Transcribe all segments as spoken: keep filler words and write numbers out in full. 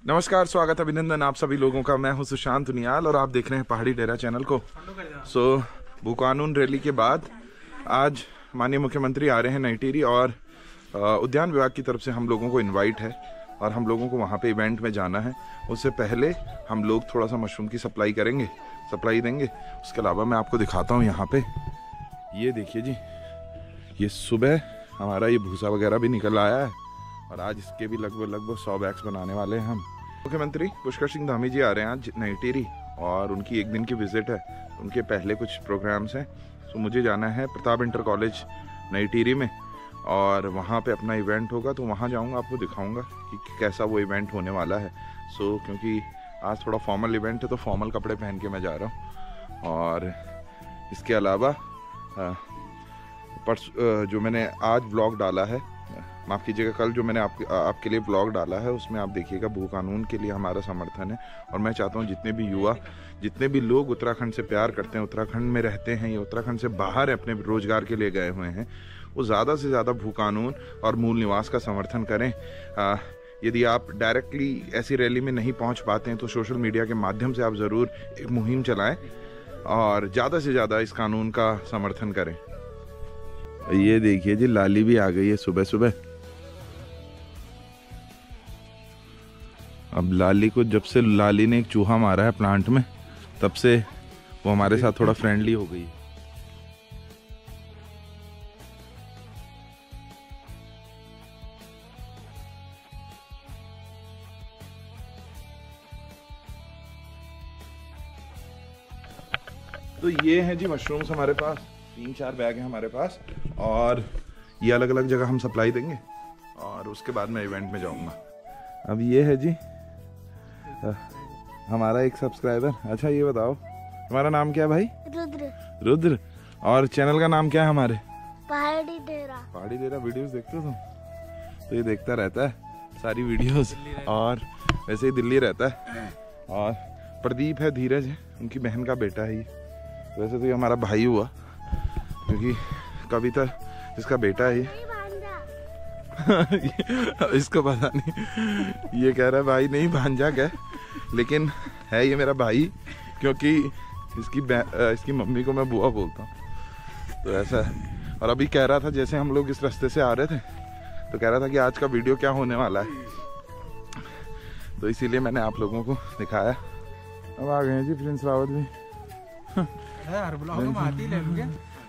नमस्कार, स्वागत अभिनंदन आप सभी लोगों का। मैं हूं सुशांत उनियाल और आप देख रहे हैं पहाड़ी डेरा चैनल को। सो so, भू कानून रैली के बाद आज माननीय मुख्यमंत्री आ रहे हैं नई टिहरी और उद्यान विभाग की तरफ से हम लोगों को इनवाइट है और हम लोगों को वहां पे इवेंट में जाना है। उससे पहले हम लोग थोड़ा सा मशरूम की सप्लाई करेंगे, सप्लाई देंगे। उसके अलावा मैं आपको दिखाता हूँ यहाँ पे, ये देखिए जी, ये सुबह हमारा ये भूसा वगैरह भी निकल आया है और आज इसके भी लगभग लगभग सौ बैग्स बनाने वाले हैं हम। मुख्यमंत्री पुष्कर सिंह धामी जी आ रहे हैं आज नई टिहरी और उनकी एक दिन की विजिट है। उनके पहले कुछ प्रोग्राम्स हैं, तो मुझे जाना है प्रताप इंटर कॉलेज नई टिहरी में और वहाँ पे अपना इवेंट होगा, तो वहाँ जाऊँगा, आपको दिखाऊँगा कि कैसा वो इवेंट होने वाला है। सो क्योंकि आज थोड़ा फॉर्मल इवेंट है तो फॉर्मल कपड़े पहन के मैं जा रहा हूँ। और इसके अलावा परस जो मैंने आज ब्लॉग डाला है, माफ़ कीजिएगा, कल जो मैंने आप, आपके लिए ब्लॉग डाला है उसमें आप देखिएगा भू कानून के लिए हमारा समर्थन है। और मैं चाहता हूँ जितने भी युवा, जितने भी लोग उत्तराखंड से प्यार करते हैं, उत्तराखंड में रहते हैं या उत्तराखंड से बाहर अपने रोजगार के लिए गए हुए हैं, वो ज़्यादा से ज़्यादा भू कानून और मूल निवास का समर्थन करें। आ, यदि आप डायरेक्टली ऐसी रैली में नहीं पहुँच पाते हैं तो सोशल मीडिया के माध्यम से आप ज़रूर एक मुहिम चलाएँ और ज़्यादा से ज़्यादा इस कानून का समर्थन करें। ये देखिए जी, लाली भी आ गई है सुबह सुबह। अब लाली को, जब से लाली ने एक चूहा मारा है प्लांट में, तब से वो हमारे साथ थोड़ा फ्रेंडली हो गई है। तो ये है जी मशरूम्स हमारे पास, तीन चार बैग हैं हमारे पास और ये अलग अलग जगह हम सप्लाई देंगे और उसके बाद मैं इवेंट में जाऊंगा। अब ये है जी आ, हमारा एक सब्सक्राइबर। अच्छा ये बताओ, हमारा नाम क्या है भाई? रुद्र। रुद्र। और चैनल का नाम क्या है हमारे? पहाड़ी डेरा। पहाड़ी डेरा। वीडियोस देखते हो तुम? तो ये देखता रहता है सारी वीडियोस और वैसे ही दिल्ली रहता है। और प्रदीप है, धीरज है, उनकी बहन का बेटा है ये। वैसे तो ये हमारा भाई हुआ क्योंकि कविता जिसका बेटा है ये इसको पता नहीं, ये कह रहा है भाई नहीं भांजा क्या, लेकिन है ये मेरा भाई क्योंकि इसकी इसकी मम्मी को मैं बुआ बोलता हूँ, तो ऐसा है। और अभी कह रहा था, जैसे हम लोग इस रास्ते से आ रहे थे तो कह रहा था कि आज का वीडियो क्या होने वाला है, तो इसीलिए मैंने आप लोगों को दिखाया। अब आ गए हैं जी प्रिंस रावत भी। हर ब्लॉग में आती ले लूंगे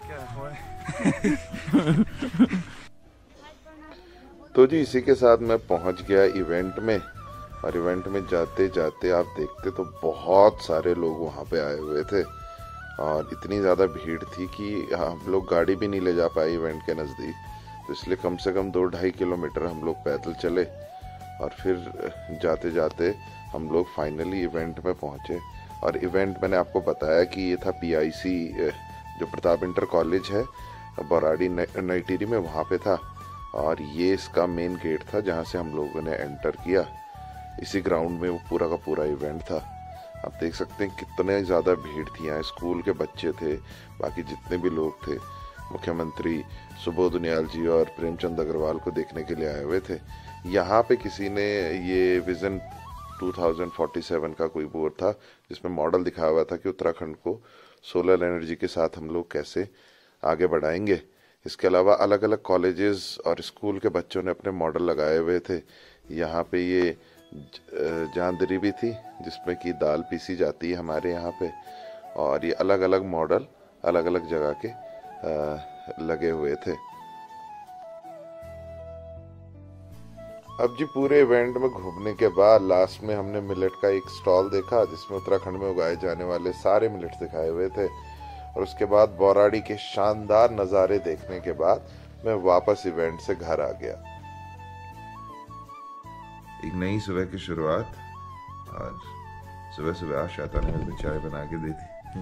तो जी इसी के साथ मैं पहुंच गया इवेंट में और इवेंट में जाते जाते आप देखते तो बहुत सारे लोग वहां पे आए हुए थे और इतनी ज़्यादा भीड़ थी कि हम लोग गाड़ी भी नहीं ले जा पाए इवेंट के नज़दीक, तो इसलिए कम से कम दो ढाई किलोमीटर हम लोग पैदल चले और फिर जाते जाते हम लोग फाइनली इवेंट में पहुंचे। और इवेंट मैंने आपको बताया कि ये था पी आई सी, जो प्रताप इंटर कॉलेज है बौराड़ी नई टिहरी में, वहाँ पे था। और ये इसका मेन गेट था जहाँ से हम लोगों ने एंटर किया। इसी ग्राउंड में वो पूरा का पूरा इवेंट था। आप देख सकते हैं कितने ज़्यादा भीड़ थी यहाँ। स्कूल के बच्चे थे, बाकी जितने भी लोग थे, मुख्यमंत्री सुबोध उनियाल जी और प्रेमचंद अग्रवाल को देखने के लिए आए हुए थे। यहाँ पे किसी ने ये विजन दो हज़ार सैंतालीस का कोई बोर्ड था जिसमें मॉडल दिखाया हुआ था कि उत्तराखंड को सोलर एनर्जी के साथ हम लोग कैसे आगे बढ़ाएंगे। इसके अलावा अलग अलग कॉलेजेस और स्कूल के बच्चों ने अपने मॉडल लगाए हुए थे। यहाँ पे ये जांदरी भी थी जिसमें कि दाल पीसी जाती है हमारे यहाँ पे, और ये अलग अलग मॉडल अलग अलग जगह के आ, लगे हुए थे। अब जी पूरे इवेंट में घूमने के बाद लास्ट में हमने मिलेट का एक स्टॉल देखा जिसमें उत्तराखंड में उगाए जाने वाले सारे मिलेट्स दिखाए हुए थे। और उसके बाद बौराड़ी के शानदार नज़ारे देखने के बाद मैं वापस इवेंट से घर आ गया। एक नई सुबह की शुरुआत, और सुबह सुबह आज शैतान ने मुझे चाय बना के दी थी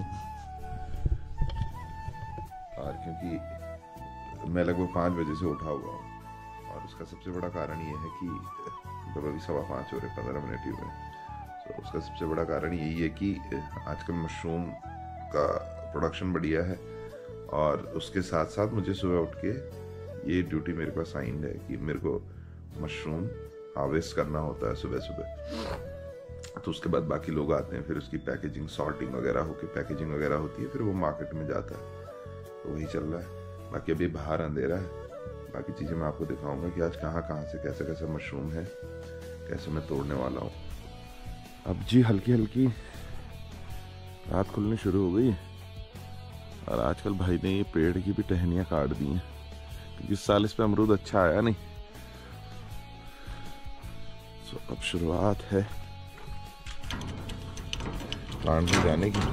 और क्योंकि मैं लगभग पाँच बजे से उठा हुआ हूँ और उसका सबसे बड़ा कारण ये है कि मतलब अभी सवा पाँच हो रहे पंद्रह मिनट ही हुए, तो उसका सबसे बड़ा कारण यही है कि आजकल मशरूम का प्रोडक्शन बढ़िया है और उसके साथ साथ मुझे सुबह उठ के ये ड्यूटी मेरे पास साइन है कि मेरे को मशरूम हार्वेस्ट करना होता है सुबह सुबह। तो उसके बाद बाकी लोग आते हैं, फिर उसकी पैकेजिंग सॉर्टिंग वगैरह होके पैकेजिंग वगैरह होती है, फिर वो मार्केट में जाता है। तो वही चल रहा है। बाकी अभी बाहर अंधेरा है, बाकी चीज़ें मैं आपको दिखाऊंगा कि आज कहाँ कहाँ से कैसे कैसे मशरूम है, कैसे मैं तोड़ने वाला हूँ। अब जी हल्की हल्की रात खुलनी शुरू हो गई और आजकल भाई ने ये पेड़ की भी टहनियाँ काट दी हैं क्योंकि इस साल इस पे अमरूद अच्छा आया नहीं। सो अब शुरुआत है प्लांट में जाने की।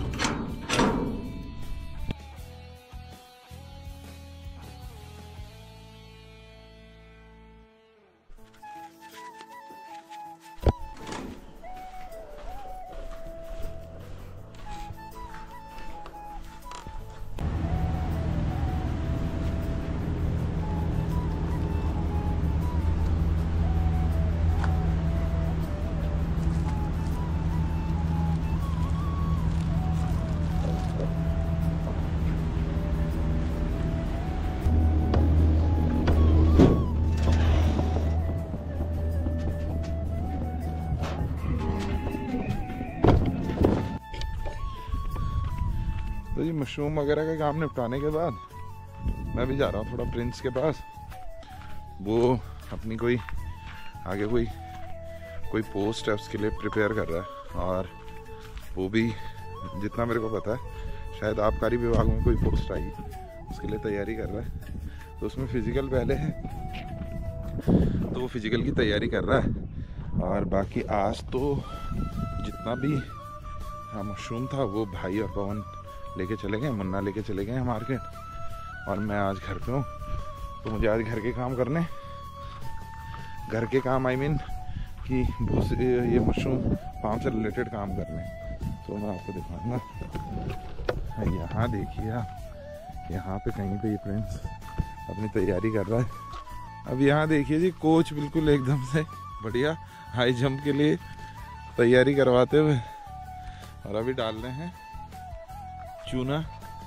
तो ये मशरूम वगैरह का काम निपटाने के बाद मैं भी जा रहा हूँ थोड़ा प्रिंस के पास। वो अपनी कोई आगे कोई कोई पोस्ट है उसके लिए प्रिपेयर कर रहा है और वो भी जितना मेरे को पता है शायद आबकारी विभाग में कोई पोस्ट आई उसके लिए तैयारी कर रहा है। तो उसमें फिजिकल पहले है तो वो फिजिकल की तैयारी कर रहा है। और बाकी आज तो जितना भी हाँ मशरूम था वो भाई और पवन लेके चले गए, मुन्ना लेके चले गए हैं मार्केट और मैं आज घर पे हूँ। तो मुझे आज घर के काम करने घर के काम आई मीन कि ये मशरूम फार्म से रिलेटेड काम करने। तो मैं आपको दिखाऊंगा। यहाँ देखिए आप, यहाँ पे कहीं पे ये प्रिंस अपनी तैयारी कर रहा है। अब यहाँ देखिए जी कोच बिल्कुल एकदम से बढ़िया हाई जंप के लिए तैयारी करवाते हुए और अभी डाल रहे हैं चूना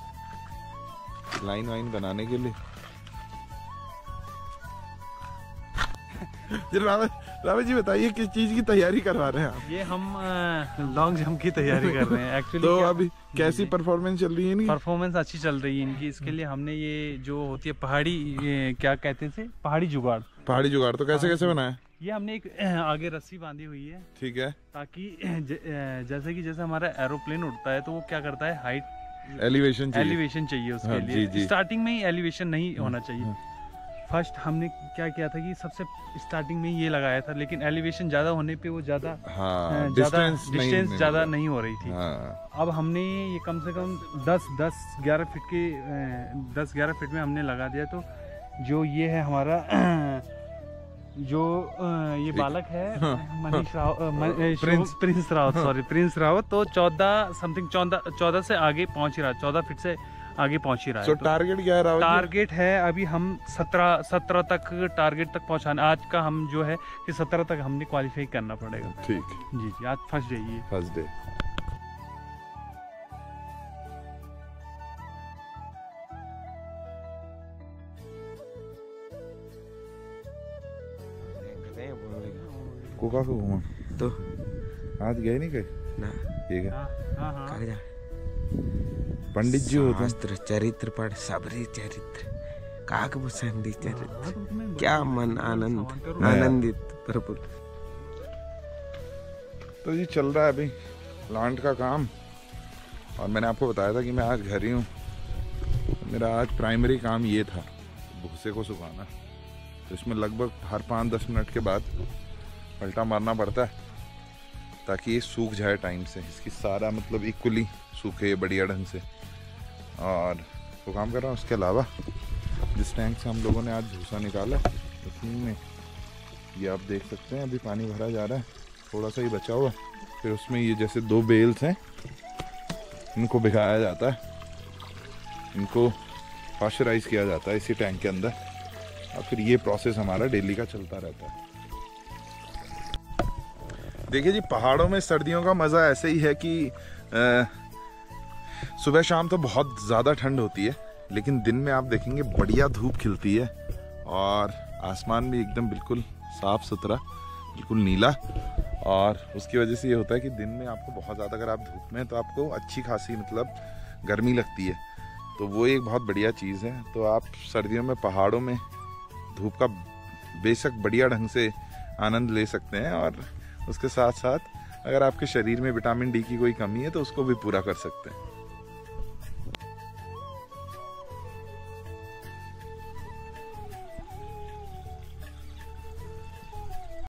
लाइन वाइन बनाने के लिए। रावत जी बताइए किस चीज की तैयारी करवा रहे हैं आप? ये हम लॉन्ग जंप की तैयारी कर रहे हैं एक्चुअली। तो अभी कैसी परफॉर्मेंस चल रही है इनकी? परफॉर्मेंस अच्छी चल रही है इनकी। इसके लिए हमने ये जो होती है पहाड़ी क्या कहते थे पहाड़ी जुगाड़। पहाड़ी जुगाड़ तो कैसे कैसे बनाया? ये हमने एक आगे रस्सी बांधी हुई है, ठीक है, ताकि ज, जैसे कि जैसे हमारा एरोप्लेन उड़ता है तो वो क्या करता है हाइट एलिवेशन चाहिए। एलिवेशन चाहिए उसके हाँ, लिए। जी, जी। स्टार्टिंग में ही एलिवेशन नहीं होना चाहिए। फर्स्ट हमने क्या किया था कि सबसे स्टार्टिंग में ये लगाया था, लेकिन एलिवेशन ज्यादा होने पे वो ज्यादा हाँ, ज्यादा डिस्टेंस ज्यादा नहीं हो रही थी। हाँ। अब हमने ये कम से कम दस दस ग्यारह फीट के दस ग्यारह फीट में हमने लगा दिया। तो जो ये है हमारा जो ये बालक है Manish Rawat Prince Prince Rawat sorry Prince Rawat तो चौदह समथिंग चौदह चौदह से आगे पहुंच ही रहा है, चौदह फीट से आगे पहुंच ही रहा है। so, तो टारगेट क्या है रावत? टारगेट है अभी हम सत्रह सत्रह तक टारगेट तक पहुंचाना। आज का हम जो है कि सत्रह तक हमने क्वालिफाई करना पड़ेगा। ठीक जी जी आज फर्स्ट डे ये फर्स्ट डे। कोका को घूमा तो आज गए नहीं कहीं ना? ठीक है। हाँ हाँ कहाँ जा? पंडित जी होते हैं। शास्त्र चरित्र पढ़ सबरी चरित्र काक बुसंदी चरित्र क्या मन आनंद आनंदित प्रफुल्ल। तो जी चल रहा है अभी प्लांट का काम और मैंने आपको बताया था कि मैं आज घर ही हूँ। मेरा आज प्राइमरी काम ये था भूसे को सुखाना। तो इसमें लगभग हर पाँच दस मिनट के बाद पलटा मारना पड़ता है ताकि ये सूख जाए टाइम से, इसकी सारा मतलब इक्वली सूखे बढ़िया ढंग से। और वो काम कर रहा हूँ। उसके अलावा जिस टैंक से हम लोगों ने आज भूसा निकाला उसी में ये आप देख सकते हैं अभी पानी भरा जा रहा है, थोड़ा सा ही बचा हुआ। फिर उसमें ये जैसे दो बेल्स हैं इनको भिगाया जाता है, इनको पाश्चराइज किया जाता है इसी टैंक के अंदर और फिर ये प्रोसेस हमारा डेली का चलता रहता है। देखिए जी पहाड़ों में सर्दियों का मज़ा ऐसे ही है कि आ, सुबह शाम तो बहुत ज़्यादा ठंड होती है, लेकिन दिन में आप देखेंगे बढ़िया धूप खिलती है और आसमान भी एकदम बिल्कुल साफ सुथरा बिल्कुल नीला। और उसकी वजह से ये होता है कि दिन में आपको बहुत ज़्यादा, अगर आप धूप में, तो आपको अच्छी खासी मतलब गर्मी लगती है, तो वो एक बहुत बढ़िया चीज़ है। तो आप सर्दियों में पहाड़ों में धूप का बेशक बढ़िया ढंग से आनंद ले सकते हैं, और उसके साथ साथ अगर आपके शरीर में विटामिन डी की कोई कमी है तो उसको भी पूरा कर सकते हैं।